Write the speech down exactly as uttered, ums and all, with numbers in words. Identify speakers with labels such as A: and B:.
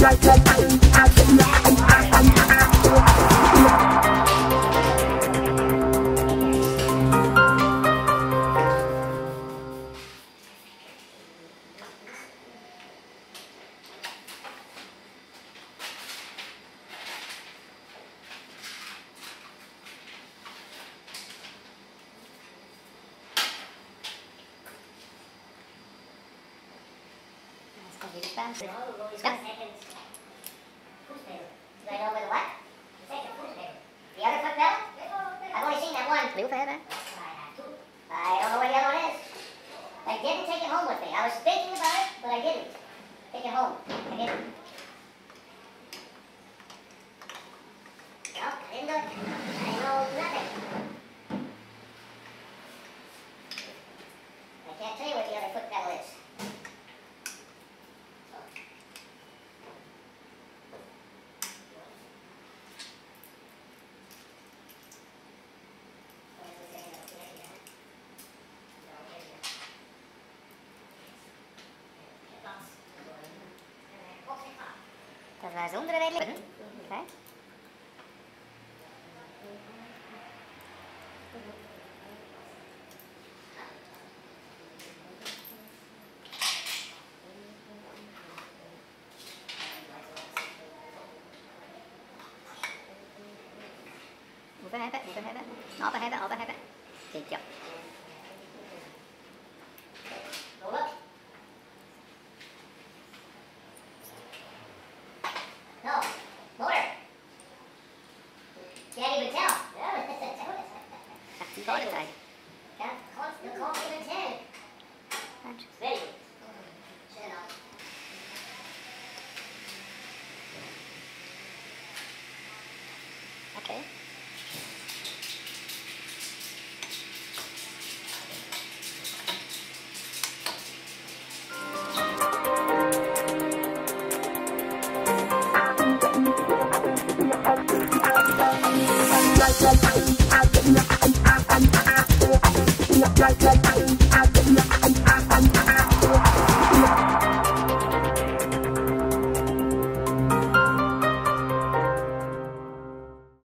A: Stop. Do I know where the what? The other foot pedal? I've only seen that one.
B: Liu phê đó.
A: I don't know where the other one is. I didn't take it home with me. I was thinking about it, but I didn't take it home. I didn't. No, I didn't do it. I know nothing. I can't tell you where the other foot pedal is.
B: Dat was zonder de weet. Oké. Bukan hebat, bukan hebat. Apa hebat, apa hebat. Cicak.